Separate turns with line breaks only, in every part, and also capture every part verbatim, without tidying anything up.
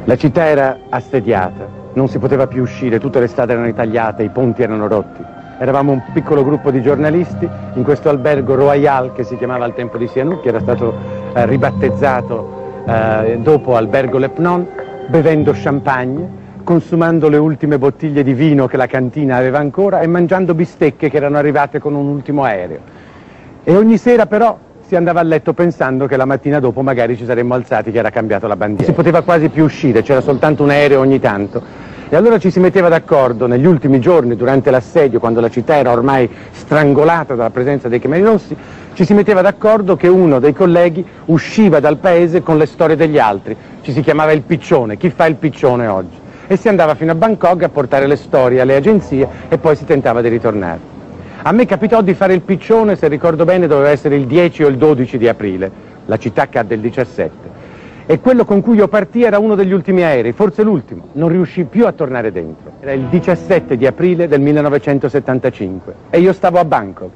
La città era assediata, non si poteva più uscire, tutte le strade erano tagliate, i ponti erano rotti. Eravamo un piccolo gruppo di giornalisti in questo albergo Royal, che si chiamava al tempo di Sihanouk, che era stato eh, ribattezzato eh, dopo albergo Lepnon, bevendo champagne, consumando le ultime bottiglie di vino che la cantina aveva ancora e mangiando bistecche che erano arrivate con un ultimo aereo. E ogni sera però si andava a letto pensando che la mattina dopo magari ci saremmo alzati, che era cambiata la bandiera. Si poteva quasi più uscire, c'era soltanto un aereo ogni tanto. E allora ci si metteva d'accordo negli ultimi giorni, durante l'assedio, quando la città era ormai strangolata dalla presenza dei Khmeri Rossi, ci si metteva d'accordo che uno dei colleghi usciva dal paese con le storie degli altri. Ci si chiamava il piccione, chi fa il piccione oggi? E si andava fino a Bangkok a portare le storie alle agenzie e poi si tentava di ritornare. A me capitò di fare il piccione, se ricordo bene doveva essere il dieci o il dodici di aprile, la città cadde il diciassette, e quello con cui io partì era uno degli ultimi aerei, forse l'ultimo, non riuscì più a tornare dentro. Era il diciassette di aprile del millenovecentosettantacinque e io stavo a Bangkok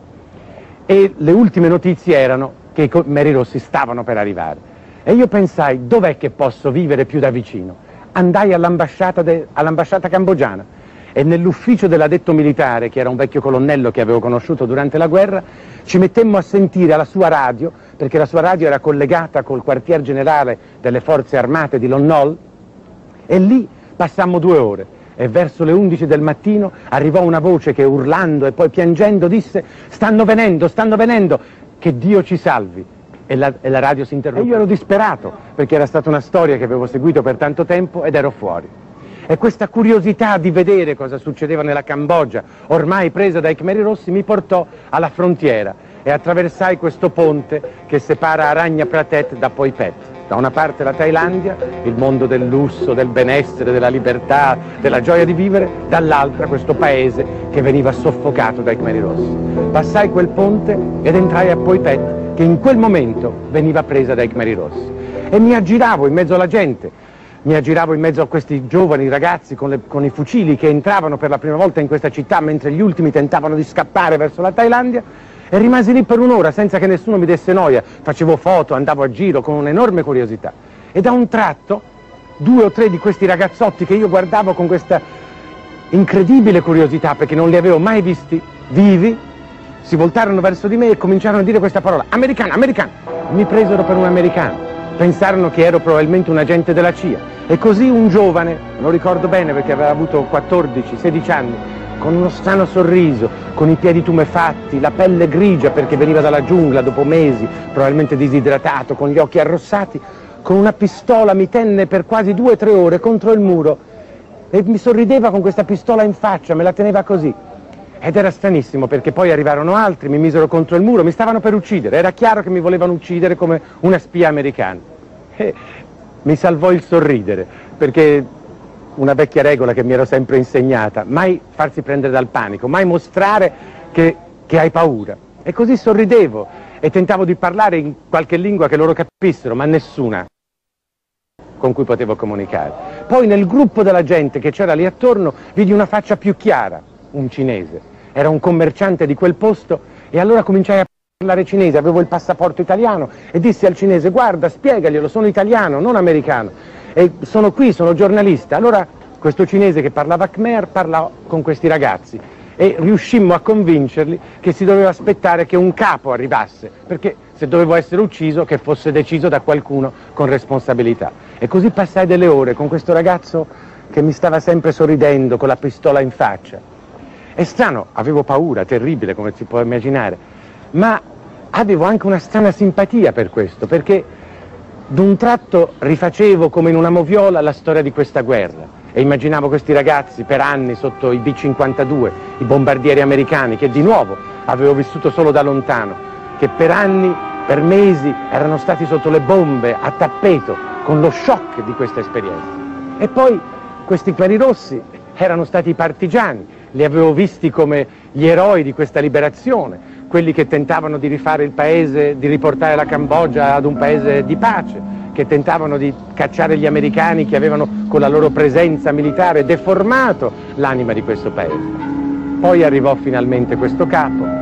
e le ultime notizie erano che i Khmeri Rossi stavano per arrivare e io pensai, dov'è che posso vivere più da vicino? Andai all'ambasciata all'ambasciata cambogiana e nell'ufficio dell'addetto militare, che era un vecchio colonnello che avevo conosciuto durante la guerra, ci mettemmo a sentire alla sua radio, perché la sua radio era collegata col quartier generale delle forze armate di Lon Nol, e lì passammo due ore e verso le undici del mattino arrivò una voce che urlando e poi piangendo disse: stanno venendo, stanno venendo, che Dio ci salvi. E la, e la radio si interruppe. E io ero disperato perché era stata una storia che avevo seguito per tanto tempo ed ero fuori. E questa curiosità di vedere cosa succedeva nella Cambogia, ormai presa dai Khmeri Rossi, mi portò alla frontiera e attraversai questo ponte che separa Aranya Pratet da Phoi Phet. Da una parte la Thailandia, il mondo del lusso, del benessere, della libertà, della gioia di vivere, dall'altra questo paese che veniva soffocato dai Khmeri Rossi. Passai quel ponte ed entrai a Phoi Phet, che in quel momento veniva presa dai Khmeri Rossi. E mi aggiravo in mezzo alla gente. Mi aggiravo in mezzo a questi giovani ragazzi con, le, con i fucili che entravano per la prima volta in questa città mentre gli ultimi tentavano di scappare verso la Thailandia e rimasi lì per un'ora senza che nessuno mi desse noia. Facevo foto, andavo a giro con un'enorme curiosità. E da un tratto due o tre di questi ragazzotti che io guardavo con questa incredibile curiosità perché non li avevo mai visti vivi, si voltarono verso di me e cominciarono a dire questa parola: americano, americano. Mi presero per un americano. Pensarono che ero probabilmente un agente della C I A e così un giovane, lo ricordo bene perché aveva avuto quattordici sedici anni, con uno strano sorriso, con i piedi tumefatti, la pelle grigia perché veniva dalla giungla dopo mesi, probabilmente disidratato, con gli occhi arrossati, con una pistola mi tenne per quasi due o tre ore contro il muro e mi sorrideva con questa pistola in faccia, me la teneva così. Ed era stranissimo perché poi arrivarono altri, mi misero contro il muro, mi stavano per uccidere, era chiaro che mi volevano uccidere come una spia americana. E mi salvò il sorridere, perché una vecchia regola che mi ero sempre insegnata, mai farsi prendere dal panico, mai mostrare che, che hai paura. E così sorridevo e tentavo di parlare in qualche lingua che loro capissero, ma nessuna con cui potevo comunicare. Poi nel gruppo della gente che c'era lì attorno vidi una faccia più chiara, un cinese. Era un commerciante di quel posto e allora cominciai a parlare cinese, avevo il passaporto italiano e dissi al cinese: guarda, spiegaglielo, sono italiano, non americano, e sono qui, sono giornalista. Allora questo cinese che parlava Khmer parlò con questi ragazzi e riuscimmo a convincerli che si doveva aspettare che un capo arrivasse, perché se dovevo essere ucciso che fosse deciso da qualcuno con responsabilità. E così passai delle ore con questo ragazzo che mi stava sempre sorridendo con la pistola in faccia. È strano, avevo paura, terribile come si può immaginare, ma avevo anche una strana simpatia per questo, perché d'un tratto rifacevo come in una moviola la storia di questa guerra e immaginavo questi ragazzi per anni sotto i B cinquantadue, i bombardieri americani, che di nuovo avevo vissuto solo da lontano, che per anni, per mesi erano stati sotto le bombe a tappeto con lo shock di questa esperienza. E poi questi Khmeri Rossi erano stati i partigiani, li avevo visti come gli eroi di questa liberazione, quelli che tentavano di rifare il paese, di riportare la Cambogia ad un paese di pace, che tentavano di cacciare gli americani che avevano con la loro presenza militare deformato l'anima di questo paese. Poi arrivò finalmente questo capo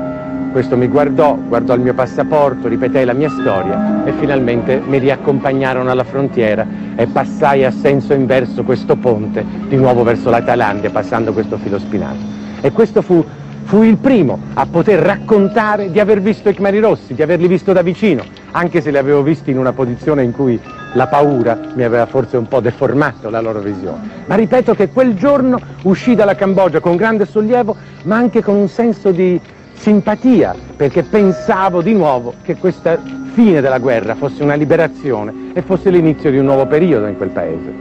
Questo mi guardò, guardò il mio passaporto, ripetei la mia storia e finalmente mi riaccompagnarono alla frontiera e passai a senso inverso questo ponte di nuovo verso la Thailandia, passando questo filo spinato. E questo fu, fu il primo a poter raccontare di aver visto i Khmeri Rossi, di averli visto da vicino, anche se li avevo visti in una posizione in cui la paura mi aveva forse un po' deformato la loro visione. Ma ripeto che quel giorno uscì dalla Cambogia con grande sollievo, ma anche con un senso di simpatia, perché pensavo di nuovo che questa fine della guerra fosse una liberazione e fosse l'inizio di un nuovo periodo in quel paese.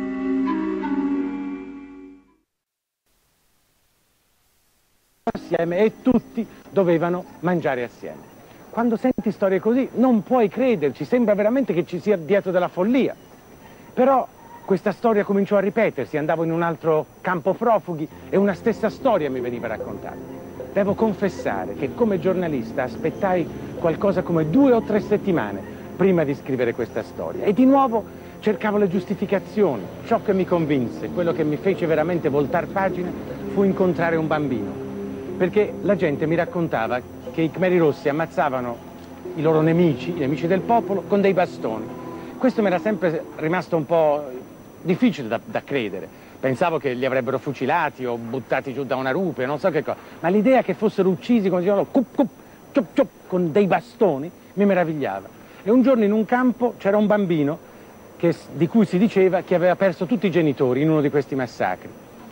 Assieme e tutti dovevano mangiare assieme. Quando senti storie così non puoi crederci, sembra veramente che ci sia dietro della follia. Però questa storia cominciò a ripetersi, andavo in un altro campo profughi e una stessa storia mi veniva raccontata. Devo confessare che come giornalista aspettai qualcosa come due o tre settimane prima di scrivere questa storia e di nuovo cercavo le giustificazioni. Ciò che mi convinse, quello che mi fece veramente voltar pagina, fu incontrare un bambino, perché la gente mi raccontava che i Khmeri Rossi ammazzavano i loro nemici, i nemici del popolo, con dei bastoni. Questo mi era sempre rimasto un po' difficile da, da credere. Pensavo che li avrebbero fucilati o buttati giù da una rupe, non so che cosa. Ma l'idea che fossero uccisi, come dicevano, cup, cup, ciup, ciup, con dei bastoni, mi meravigliava. E un giorno in un campo c'era un bambino che, di cui si diceva che aveva perso tutti i genitori in uno di questi massacri.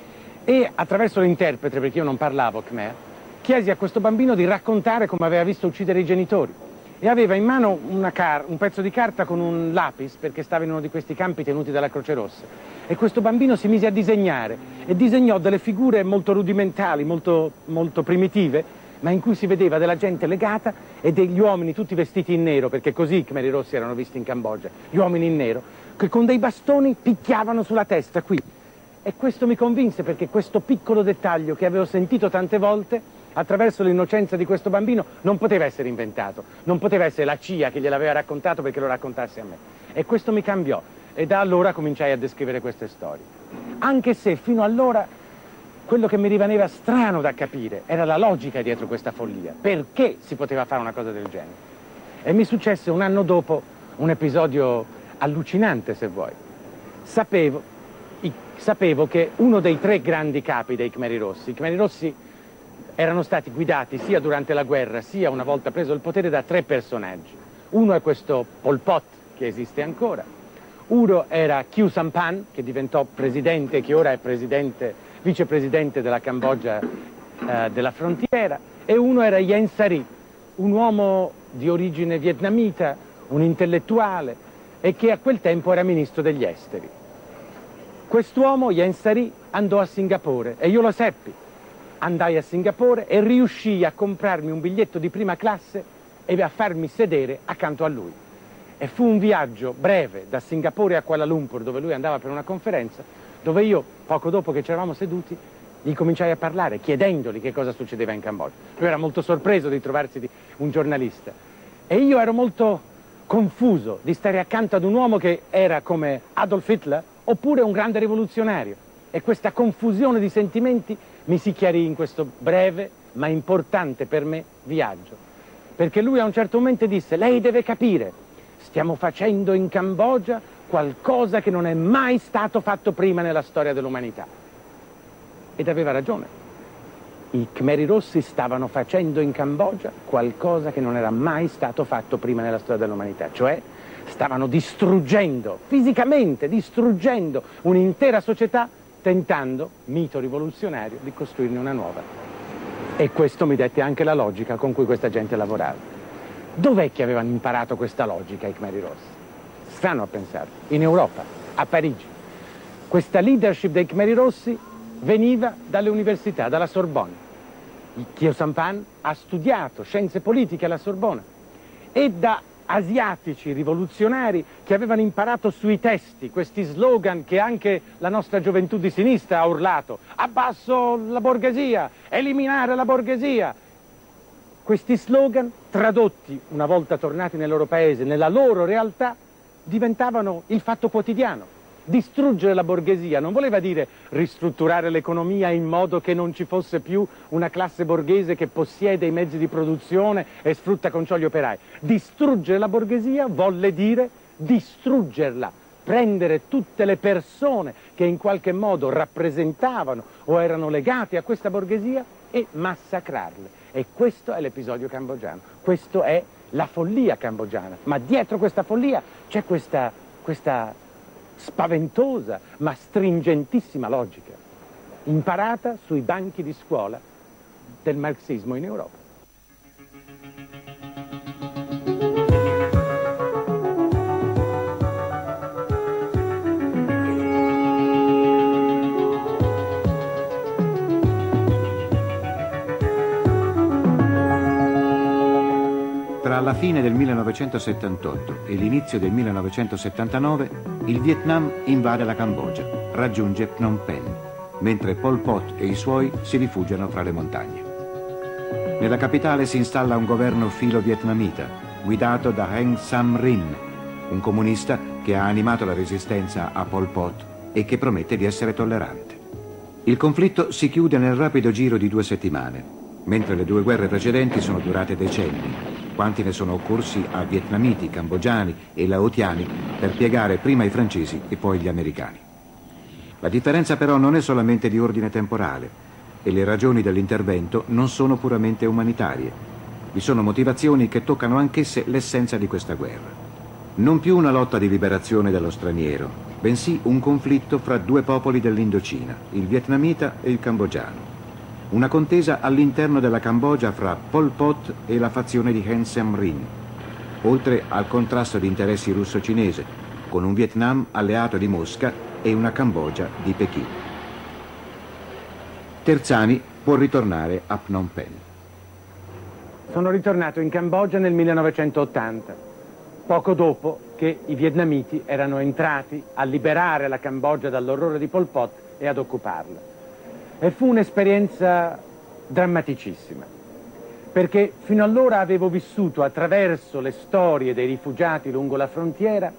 E attraverso l'interprete, perché io non parlavo Khmer, chiesi a questo bambino di raccontare come aveva visto uccidere i genitori. E aveva in mano una car un pezzo di carta con un lapis, perché stava in uno di questi campi tenuti dalla Croce Rossa. E questo bambino si mise a disegnare e disegnò delle figure molto rudimentali, molto, molto primitive, ma in cui si vedeva della gente legata e degli uomini tutti vestiti in nero, perché così i Khmeri Rossi erano visti in Cambogia, gli uomini in nero, che con dei bastoni picchiavano sulla testa qui. E questo mi convinse, perché questo piccolo dettaglio che avevo sentito tante volte attraverso l'innocenza di questo bambino non poteva essere inventato, non poteva essere la C I A che gliel'aveva raccontato perché lo raccontasse a me. E questo mi cambiò e da allora cominciai a descrivere queste storie. Anche se fino allora quello che mi rimaneva strano da capire era la logica dietro questa follia. Perché si poteva fare una cosa del genere? E mi successe un anno dopo un episodio allucinante, se vuoi. Sapevo, i, sapevo che uno dei tre grandi capi dei Khmeri Rossi, i Khmeri Rossi erano stati guidati sia durante la guerra sia una volta preso il potere da tre personaggi. Uno è questo Pol Pot, che esiste ancora. Uno era Khieu Samphan, che diventò presidente e che ora è presidente, vicepresidente della Cambogia eh, della frontiera. E uno era Ieng Sary, un uomo di origine vietnamita, un intellettuale, e che a quel tempo era ministro degli esteri. Quest'uomo, Ieng Sary, andò a Singapore e io lo seppi. Andai a Singapore e riuscii a comprarmi un biglietto di prima classe e a farmi sedere accanto a lui. E fu un viaggio breve da Singapore a Kuala Lumpur, dove lui andava per una conferenza, dove io, poco dopo che ci eravamo seduti, gli cominciai a parlare, chiedendogli che cosa succedeva in Cambogia. Lui era molto sorpreso di trovarsi di un giornalista. E io ero molto confuso di stare accanto ad un uomo che era come Adolf Hitler oppure un grande rivoluzionario. E questa confusione di sentimenti mi si chiarì in questo breve ma importante per me viaggio. Perché lui a un certo momento disse: lei deve capire, stiamo facendo in Cambogia qualcosa che non è mai stato fatto prima nella storia dell'umanità. Ed aveva ragione. I Khmeri Rossi stavano facendo in Cambogia qualcosa che non era mai stato fatto prima nella storia dell'umanità, cioè stavano distruggendo, fisicamente distruggendo un'intera società, tentando, mito rivoluzionario, di costruirne una nuova. E questo mi dette anche la logica con cui questa gente lavorava. Dov'è che avevano imparato questa logica i Khmeri Rossi? Strano a pensare. In Europa, a Parigi. Questa leadership dei Khmeri Rossi veniva dalle università, dalla Sorbonne. Khieu Samphan ha studiato scienze politiche alla Sorbona e da asiatici rivoluzionari che avevano imparato sui testi questi slogan che anche la nostra gioventù di sinistra ha urlato: abbasso la borghesia, eliminare la borghesia. Questi slogan, tradotti una volta tornati nel loro paese, nella loro realtà, diventavano il fatto quotidiano. Distruggere la borghesia non voleva dire ristrutturare l'economia in modo che non ci fosse più una classe borghese che possiede i mezzi di produzione e sfrutta con ciò gli operai. Distruggere la borghesia volle dire distruggerla, prendere tutte le persone che in qualche modo rappresentavano o erano legate a questa borghesia e massacrarle. E questo è l'episodio cambogiano, questo è la follia cambogiana, ma dietro questa follia c'è questa, questa spaventosa ma stringentissima logica, imparata sui banchi di scuola del marxismo in Europa.
Tra la fine del millenovecentosettantotto e l'inizio del millenovecentosettantanove, il Vietnam invade la Cambogia, raggiunge Phnom Penh, mentre Pol Pot e i suoi si rifugiano fra le montagne. Nella capitale si installa un governo filo-vietnamita, guidato da Heng Sam-rin, un comunista che ha animato la resistenza a Pol Pot e che promette di essere tollerante. Il conflitto si chiude nel rapido giro di due settimane, mentre le due guerre precedenti sono durate decenni, quanti ne sono occorsi a vietnamiti, cambogiani e laotiani per piegare prima i francesi e poi gli americani. La differenza però non è solamente di ordine temporale e le ragioni dell'intervento non sono puramente umanitarie. Vi sono motivazioni che toccano anch'esse l'essenza di questa guerra. Non più una lotta di liberazione dallo straniero, bensì un conflitto fra due popoli dell'Indocina, il vietnamita e il cambogiano. Una contesa all'interno della Cambogia fra Pol Pot e la fazione di Heng Sam-rin, oltre al contrasto di interessi russo-cinese, con un Vietnam alleato di Mosca e una Cambogia di Pechino. Terzani può ritornare a Phnom Penh.
Sono ritornato in Cambogia nel millenovecentottanta, poco dopo che i vietnamiti erano entrati a liberare la Cambogia dall'orrore di Pol Pot e ad occuparla. E fu un'esperienza drammaticissima, perché fino allora avevo vissuto attraverso le storie dei rifugiati lungo la frontiera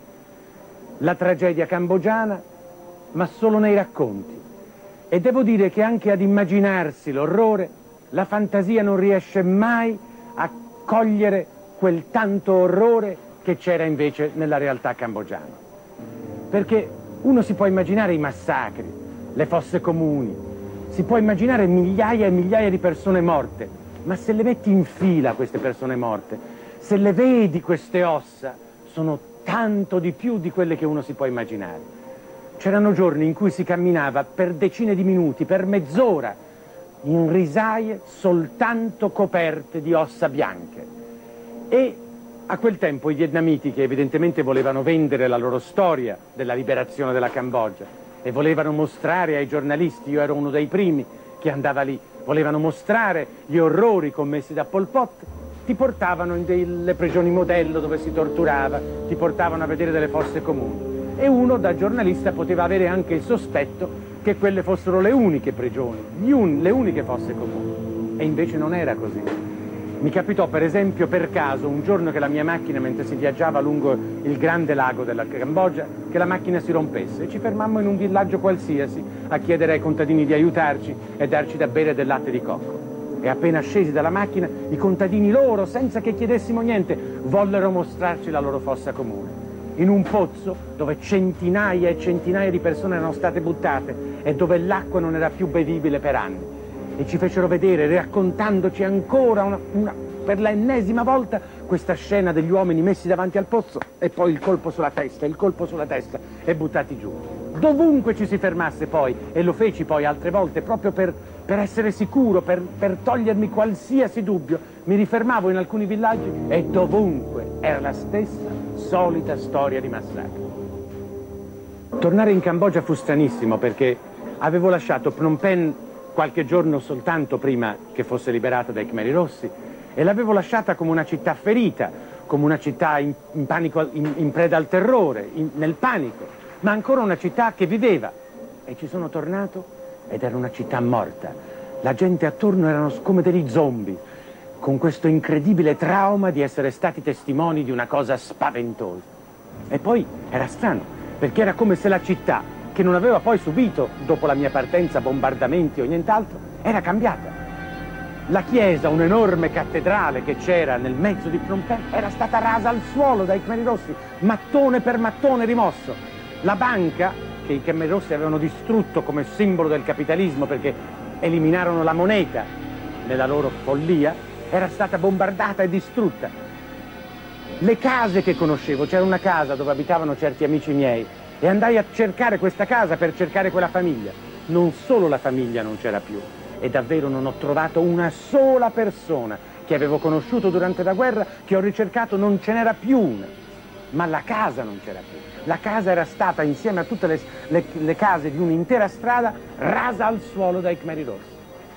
la tragedia cambogiana, ma solo nei racconti. E devo dire che anche ad immaginarsi l'orrore, la fantasia non riesce mai a cogliere quel tanto orrore che c'era invece nella realtà cambogiana. Perché uno si può immaginare i massacri, le fosse comuni, si può immaginare migliaia e migliaia di persone morte, ma se le metti in fila queste persone morte, se le vedi queste ossa, sono tanto di più di quelle che uno si può immaginare. C'erano giorni in cui si camminava per decine di minuti, per mezz'ora, in risaie soltanto coperte di ossa bianche. E a quel tempo i vietnamiti, che evidentemente volevano vendere la loro storia della liberazione della Cambogia, e volevano mostrare ai giornalisti, io ero uno dei primi che andava lì, volevano mostrare gli orrori commessi da Pol Pot, ti portavano in delle prigioni modello dove si torturava, ti portavano a vedere delle fosse comuni. E uno da giornalista poteva avere anche il sospetto che quelle fossero le uniche prigioni, gli un, le uniche fosse comuni. E invece non era così. Mi capitò per esempio per caso un giorno che la mia macchina, mentre si viaggiava lungo il grande lago della Cambogia, che la macchina si rompesse e ci fermammo in un villaggio qualsiasi a chiedere ai contadini di aiutarci e darci da bere del latte di cocco. E appena scesi dalla macchina, i contadini loro, senza che chiedessimo niente, vollero mostrarci la loro fossa comune. In un pozzo dove centinaia e centinaia di persone erano state buttate e dove l'acqua non era più bevibile per anni. E ci fecero vedere, raccontandoci ancora una, una, per l'ennesima volta questa scena degli uomini messi davanti al pozzo e poi il colpo sulla testa, il colpo sulla testa e buttati giù. Dovunque ci si fermasse poi, e lo feci poi altre volte proprio per, per essere sicuro, per, per togliermi qualsiasi dubbio, mi rifermavo in alcuni villaggi e dovunque era la stessa solita storia di massacro. Tornare in Cambogia fu stranissimo perché avevo lasciato Phnom Penh qualche giorno soltanto prima che fosse liberata dai Khmeri Rossi e l'avevo lasciata come una città ferita, come una città in, in, panico, in, in preda al terrore, in, nel panico, ma ancora una città che viveva. E ci sono tornato ed era una città morta. La gente attorno erano come degli zombie, con questo incredibile trauma di essere stati testimoni di una cosa spaventosa. E poi era strano, perché era come se la città, che non aveva poi subito, dopo la mia partenza, bombardamenti o nient'altro, era cambiata. La chiesa, un'enorme cattedrale che c'era nel mezzo di Phnom Penh, era stata rasa al suolo dai Khmeri Rossi, mattone per mattone rimosso. La banca, che i Khmeri Rossi avevano distrutto come simbolo del capitalismo perché eliminarono la moneta nella loro follia, era stata bombardata e distrutta. Le case che conoscevo, c'era una casa dove abitavano certi amici miei e andai a cercare questa casa per cercare quella famiglia. Non solo la famiglia non c'era più, e davvero non ho trovato una sola persona che avevo conosciuto durante la guerra, che ho ricercato, non ce n'era più una, ma la casa non c'era più. La casa era stata, insieme a tutte le, le, le case di un'intera strada, rasa al suolo dai Khmeri Rossi.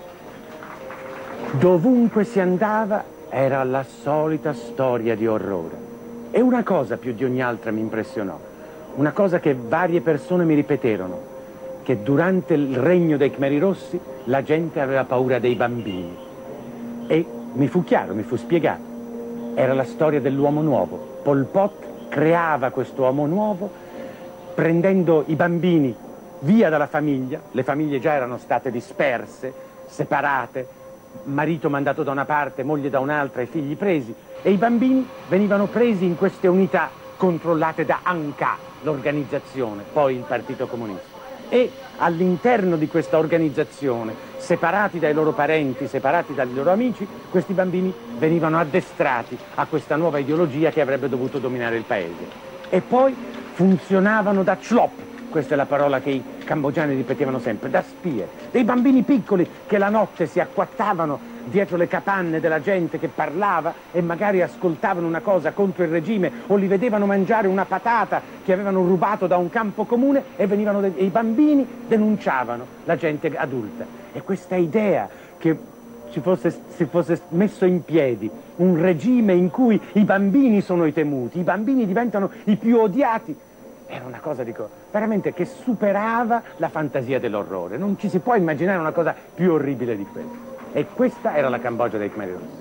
Dovunque si andava era la solita storia di orrore. E una cosa più di ogni altra mi impressionò, una cosa che varie persone mi ripeterono, che durante il regno dei Khmeri Rossi la gente aveva paura dei bambini. E mi fu chiaro, mi fu spiegato. Era la storia dell'uomo nuovo. Pol Pot creava questo uomo nuovo prendendo i bambini via dalla famiglia, le famiglie già erano state disperse, separate, marito mandato da una parte, moglie da un'altra, i figli presi, e i bambini venivano presi in queste unità controllate da Angka, l'organizzazione, poi il Partito Comunista. E all'interno di questa organizzazione, separati dai loro parenti, separati dai loro amici, questi bambini venivano addestrati a questa nuova ideologia che avrebbe dovuto dominare il paese. E poi funzionavano da chlop, questa è la parola che i cambogiani ripetevano sempre, da spie, dei bambini piccoli che la notte si acquattavano dietro le capanne della gente che parlava e magari ascoltavano una cosa contro il regime o li vedevano mangiare una patata che avevano rubato da un campo comune e, venivano de- e i bambini denunciavano la gente adulta. E questa idea che si fosse, si fosse messo in piedi un regime in cui i bambini sono i temuti, i bambini diventano i più odiati, era una cosa, dico, veramente che superava la fantasia dell'orrore. Non ci si può immaginare una cosa più orribile di questo. E questa era la Cambogia dei Khmeri Rossi.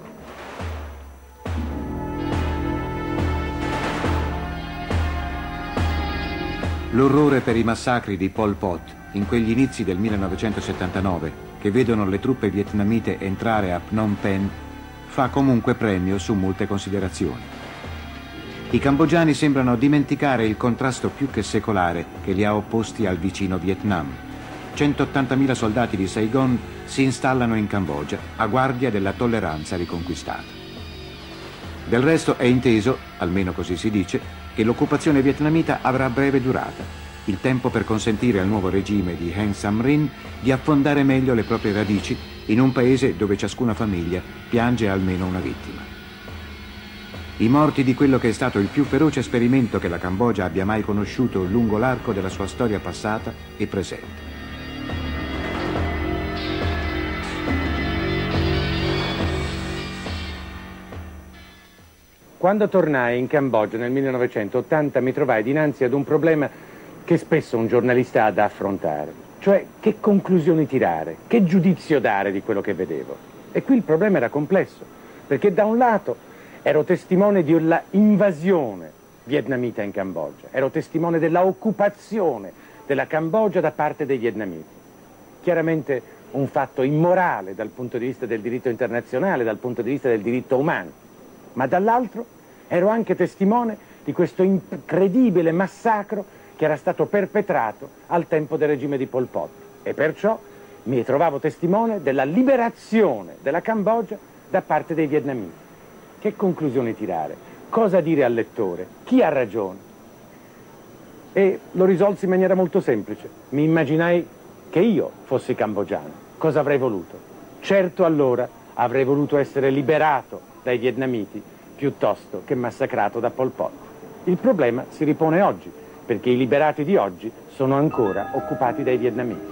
L'orrore per i massacri di Pol Pot in quegli inizi del millenovecentosettantanove, che vedono le truppe vietnamite entrare a Phnom Penh, fa comunque premio su molte considerazioni. I cambogiani sembrano dimenticare il contrasto più che secolare che li ha opposti al vicino Vietnam. centottantamila soldati di Saigon si installano in Cambogia a guardia della tolleranza riconquistata. Del resto è inteso, almeno così si dice, che l'occupazione vietnamita avrà breve durata, il tempo per consentire al nuovo regime di Heng Samrin di affondare meglio le proprie radici in un paese dove ciascuna famiglia piange almeno una vittima. I morti di quello che è stato il più feroce esperimento che la Cambogia abbia mai conosciuto lungo l'arco della sua storia passata e presente.
Quando tornai in Cambogia nel millenovecentottanta mi trovai dinanzi ad un problema che spesso un giornalista ha da affrontare, cioè che conclusioni tirare, che giudizio dare di quello che vedevo. E qui il problema era complesso, perché da un lato ero testimone di un'invasione vietnamita in Cambogia, ero testimone della occupazione della Cambogia da parte dei vietnamiti. Chiaramente un fatto immorale dal punto di vista del diritto internazionale, dal punto di vista del diritto umano. Ma dall'altro ero anche testimone di questo incredibile massacro che era stato perpetrato al tempo del regime di Pol Pot. E perciò mi trovavo testimone della liberazione della Cambogia da parte dei vietnamiti. Che conclusioni tirare? Cosa dire al lettore? Chi ha ragione? E lo risolsi in maniera molto semplice. Mi immaginai che io fossi cambogiano. Cosa avrei voluto? Certo allora avrei voluto essere liberato dai vietnamiti piuttosto che massacrato da Pol Pot. Il problema si ripone oggi, perché i liberati di oggi sono ancora occupati dai vietnamiti.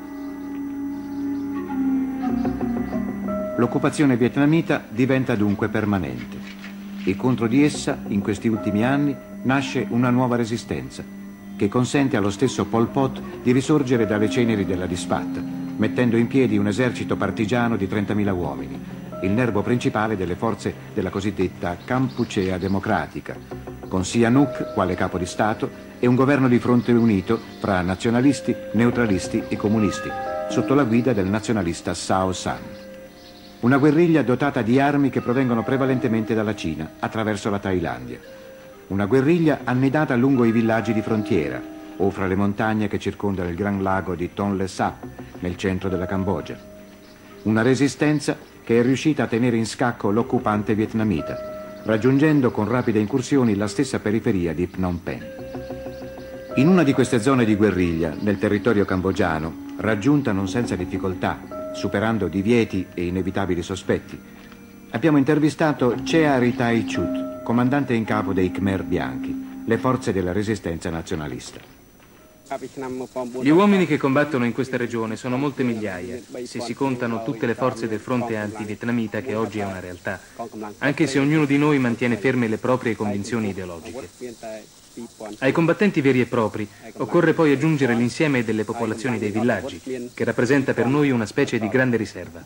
L'occupazione vietnamita diventa dunque permanente e contro di essa, in questi ultimi anni, nasce una nuova resistenza che consente allo stesso Pol Pot di risorgere dalle ceneri della disfatta, mettendo in piedi un esercito partigiano di trentamila uomini, il nervo principale delle forze della cosiddetta Kampuchea democratica, con Sihanouk quale capo di Stato e un governo di fronte unito fra nazionalisti, neutralisti e comunisti, sotto la guida del nazionalista Sao San. Una guerriglia dotata di armi che provengono prevalentemente dalla Cina, attraverso la Thailandia. Una guerriglia annidata lungo i villaggi di frontiera o fra le montagne che circondano il gran lago di Tonle Sap, nel centro della Cambogia. Una resistenza che è riuscita a tenere in scacco l'occupante vietnamita, raggiungendo con rapide incursioni la stessa periferia di Phnom Penh. In una di queste zone di guerriglia, nel territorio cambogiano, raggiunta non senza difficoltà, superando divieti e inevitabili sospetti, abbiamo intervistato Chea Ritai Chut, comandante in capo dei Khmer Bianchi, le forze della resistenza nazionalista.
Gli uomini che combattono in questa regione sono molte migliaia, se si contano tutte le forze del fronte anti-vietnamita che oggi è una realtà, anche se ognuno di noi mantiene ferme le proprie convinzioni ideologiche. Ai combattenti veri e propri occorre poi aggiungere l'insieme delle popolazioni dei villaggi, che rappresenta per noi una specie di grande riserva.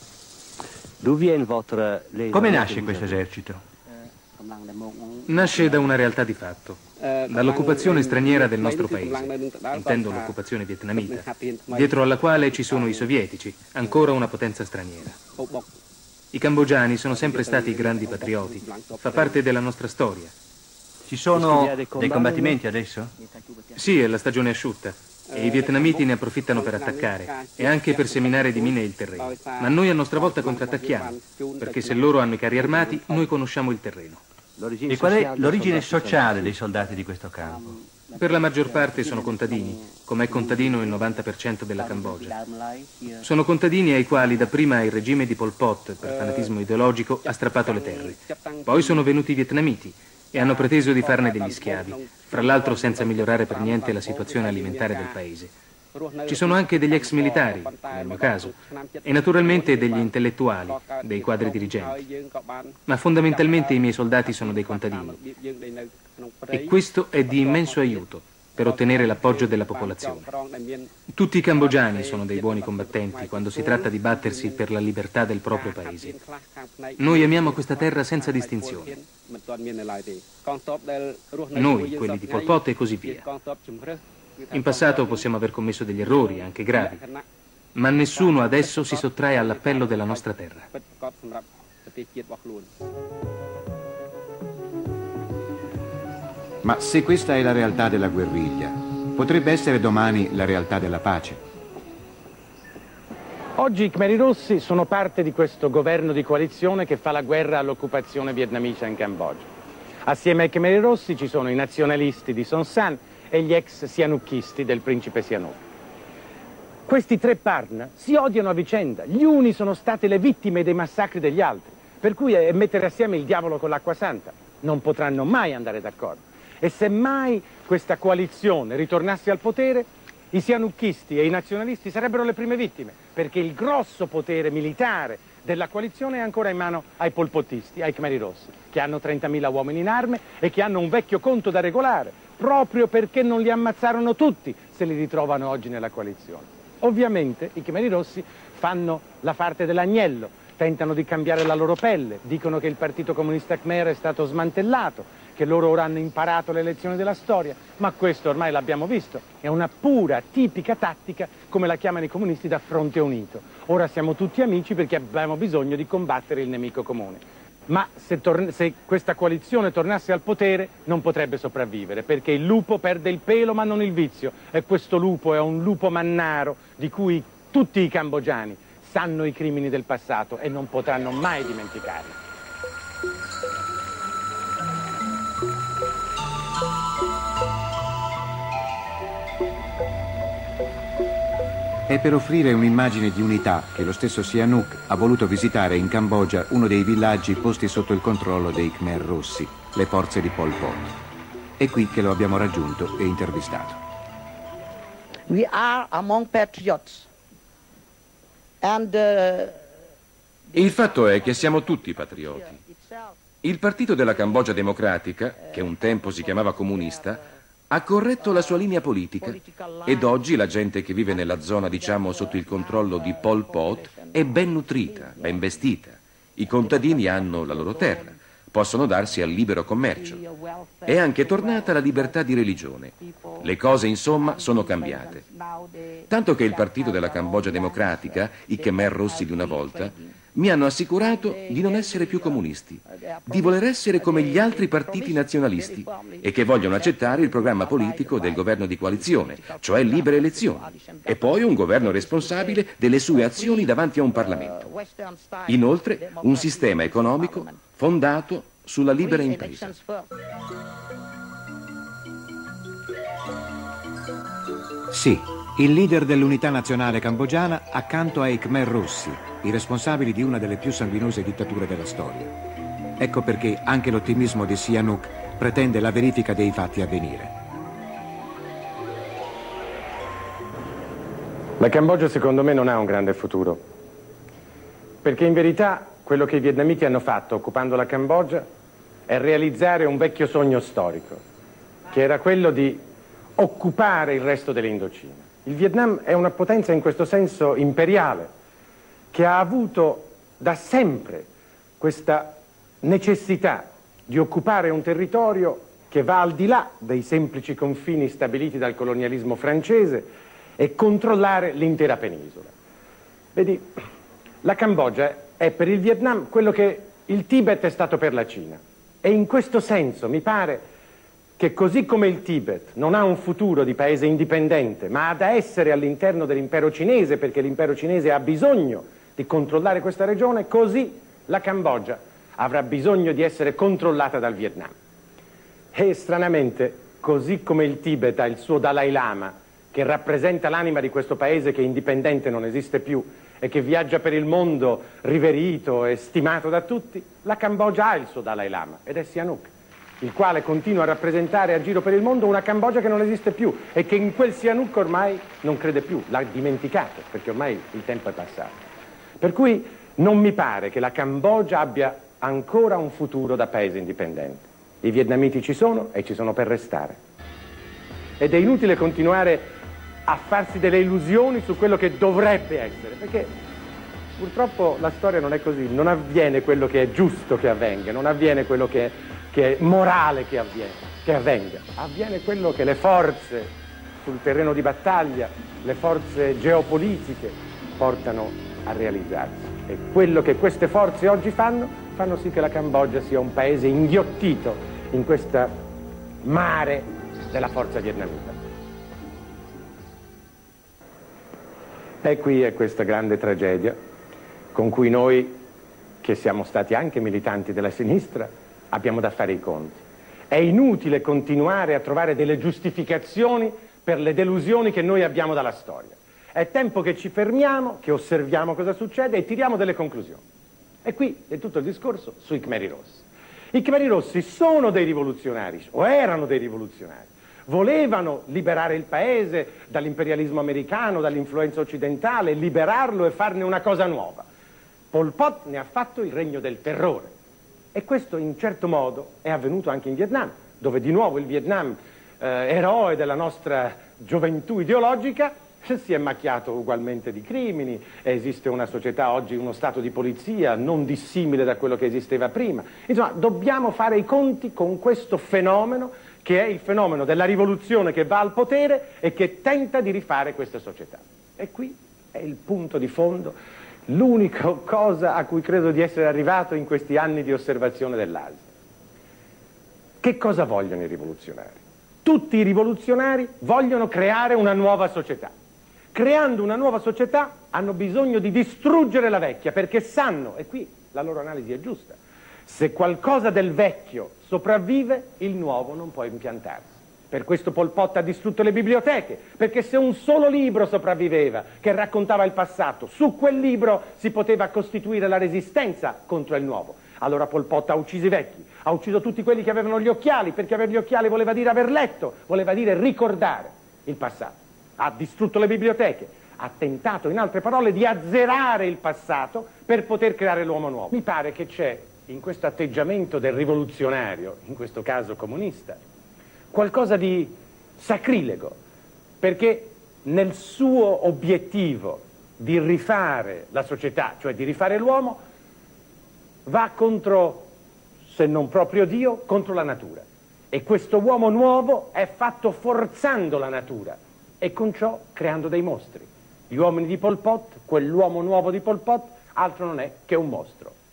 Come nasce questo esercito?
Nasce da una realtà di fatto, dall'occupazione straniera del nostro paese, intendo l'occupazione vietnamita, dietro alla quale ci sono i sovietici, ancora una potenza straniera. I cambogiani sono sempre stati grandi patrioti, fa parte della nostra storia.
Ci sono dei combattimenti adesso?
Sì, è la stagione asciutta e i vietnamiti ne approfittano per attaccare e anche per seminare di mine il terreno. Ma noi a nostra volta contrattacchiamo, perché se loro hanno i carri armati, noi conosciamo il terreno.
E qual è l'origine sociale dei soldati di questo campo?
Per la maggior parte sono contadini, come è contadino il novanta per cento della Cambogia. Sono contadini ai quali dapprima il regime di Pol Pot, per fanatismo ideologico, ha strappato le terre. Poi sono venuti i vietnamiti e hanno preteso di farne degli schiavi, fra l'altro senza migliorare per niente la situazione alimentare del paese. Ci sono anche degli ex militari, nel mio caso, e naturalmente degli intellettuali, dei quadri dirigenti. Ma fondamentalmente i miei soldati sono dei contadini. E questo è di immenso aiuto per ottenere l'appoggio della popolazione. Tutti i cambogiani sono dei buoni combattenti quando si tratta di battersi per la libertà del proprio paese. Noi amiamo questa terra senza distinzione. Noi, quelli di Pol Pot e così via. In passato possiamo aver commesso degli errori, anche gravi, ma nessuno adesso si sottrae all'appello della nostra terra.
Ma se questa è la realtà della guerriglia, potrebbe essere domani la realtà della pace?
Oggi i Khmeri Rossi sono parte di questo governo di coalizione che fa la guerra all'occupazione vietnamita in Cambogia. Assieme ai Khmeri Rossi ci sono i nazionalisti di Son Sann e gli ex sianukisti del principe Sihanouk. Questi tre partner si odiano a vicenda, gli uni sono state le vittime dei massacri degli altri, per cui è mettere assieme il diavolo con l'acqua santa. Non potranno mai andare d'accordo. E se mai questa coalizione ritornasse al potere, i sianukisti e i nazionalisti sarebbero le prime vittime, perché il grosso potere militare della coalizione è ancora in mano ai polpottisti, ai Khmeri Rossi, che hanno trentamila uomini in arme e che hanno un vecchio conto da regolare, proprio perché non li ammazzarono tutti se li ritrovano oggi nella coalizione. Ovviamente i Khmeri Rossi fanno la parte dell'agnello, tentano di cambiare la loro pelle, dicono che il Partito Comunista Khmer è stato smantellato, che loro ora hanno imparato le lezioni della storia, ma questo ormai l'abbiamo visto, è una pura, tipica tattica, come la chiamano i comunisti, da fronte unito. Ora siamo tutti amici perché abbiamo bisogno di combattere il nemico comune. Ma se, se questa coalizione tornasse al potere non potrebbe sopravvivere, perché il lupo perde il pelo ma non il vizio, e questo lupo è un lupo mannaro di cui tutti i cambogiani sanno i crimini del passato e non potranno mai dimenticarli.
È per offrire un'immagine di unità che lo stesso Sihanouk ha voluto visitare in Cambogia uno dei villaggi posti sotto il controllo dei Khmer Rossi, le forze di Pol Pot. È qui che lo abbiamo raggiunto e intervistato.
We are among patriots. And, uh,
Il fatto è che siamo tutti patrioti. Il partito della Cambogia Democratica, che un tempo si chiamava comunista, ha corretto la sua linea politica ed oggi la gente che vive nella zona, diciamo, sotto il controllo di Pol Pot è ben nutrita, ben vestita. I contadini hanno la loro terra. possono darsi al libero commercio. È anche tornata la libertà di religione. Le cose, insomma, sono cambiate. Tanto che il partito della Cambogia Democratica, i Khmer Rossi di una volta, mi hanno assicurato di non essere più comunisti, di voler essere come gli altri partiti nazionalisti e che vogliono accettare il programma politico del governo di coalizione, cioè libere elezioni, e poi un governo responsabile delle sue azioni davanti a un Parlamento. Inoltre, un sistema economico fondato sulla libera impresa.
Sì, il leader dell'unità nazionale cambogiana accanto ai Khmer Rossi, i responsabili di una delle più sanguinose dittature della storia. Ecco perché anche l'ottimismo di Sihanouk pretende la verifica dei fatti a venire.
La Cambogia secondo me non ha un grande futuro, perché in verità quello che i vietnamiti hanno fatto occupando la Cambogia è realizzare un vecchio sogno storico, che era quello di occupare il resto dell'Indocina. Il Vietnam è una potenza in questo senso imperiale, che ha avuto da sempre questa necessità di occupare un territorio che va al di là dei semplici confini stabiliti dal colonialismo francese e controllare l'intera penisola. Vedi, la Cambogia è per il Vietnam quello che il Tibet è stato per la Cina, e in questo senso mi pare che così come il Tibet non ha un futuro di paese indipendente, ma ha da essere all'interno dell'impero cinese, perché l'impero cinese ha bisogno di controllare questa regione, così la Cambogia avrà bisogno di essere controllata dal Vietnam. E stranamente, così come il Tibet ha il suo Dalai Lama, che rappresenta l'anima di questo paese che indipendente non esiste più e che viaggia per il mondo riverito e stimato da tutti, la Cambogia ha il suo Dalai Lama, ed è Sihanouk, il quale continua a rappresentare a giro per il mondo una Cambogia che non esiste più e che in quel Sihanouk ormai non crede più, l'ha dimenticato, perché ormai il tempo è passato. Per cui non mi pare che la Cambogia abbia ancora un futuro da paese indipendente. I vietnamiti ci sono e ci sono per restare. Ed è inutile continuare a farsi delle illusioni su quello che dovrebbe essere, perché purtroppo la storia non è così, non avviene quello che è giusto che avvenga, non avviene quello che è, che è morale che, avviene, che avvenga, avviene quello che le forze sul terreno di battaglia, le forze geopolitiche portano a realizzarsi. E quello che queste forze oggi fanno, fanno sì che la Cambogia sia un paese inghiottito in questo mare della forza vietnamita. E qui è questa grande tragedia con cui noi, che siamo stati anche militanti della sinistra, abbiamo da fare i conti. È inutile continuare a trovare delle giustificazioni per le delusioni che noi abbiamo dalla storia. È tempo che ci fermiamo, che osserviamo cosa succede e tiriamo delle conclusioni. E qui è tutto il discorso sui Khmer Rossi. I Khmer Rossi sono dei rivoluzionari, o erano dei rivoluzionari. Volevano liberare il paese dall'imperialismo americano, dall'influenza occidentale, liberarlo e farne una cosa nuova. Pol Pot ne ha fatto il regno del terrore. E questo in certo modo è avvenuto anche in Vietnam, dove di nuovo il Vietnam, eh, eroe della nostra gioventù ideologica, si è macchiato ugualmente di crimini. Esiste una società oggi, uno stato di polizia non dissimile da quello che esisteva prima. Insomma, dobbiamo fare i conti con questo fenomeno, che è il fenomeno della rivoluzione che va al potere e che tenta di rifare questa società. E qui è il punto di fondo, l'unica cosa a cui credo di essere arrivato in questi anni di osservazione dell'Asia. Che cosa vogliono i rivoluzionari? Tutti i rivoluzionari vogliono creare una nuova società. Creando una nuova società hanno bisogno di distruggere la vecchia, perché sanno, e qui la loro analisi è giusta, se qualcosa del vecchio sopravvive, il nuovo non può impiantarsi. Per questo Pol Pot ha distrutto le biblioteche, perché se un solo libro sopravviveva, che raccontava il passato, su quel libro si poteva costituire la resistenza contro il nuovo. Allora Pol Pot ha ucciso i vecchi, ha ucciso tutti quelli che avevano gli occhiali, perché avere gli occhiali voleva dire aver letto, voleva dire ricordare il passato. Ha distrutto le biblioteche, ha tentato, in altre parole, di azzerare il passato per poter creare l'uomo nuovo. Mi pare che c'è in questo atteggiamento del rivoluzionario, in questo caso comunista, qualcosa di sacrilego, perché nel suo obiettivo di rifare la società, cioè di rifare l'uomo, va contro se non proprio Dio, contro la natura. E questo uomo nuovo è fatto forzando la natura e con ciò creando dei mostri. Gli uomini di Pol Pot, quell'uomo nuovo di Pol Pot, altro non è che un mostro.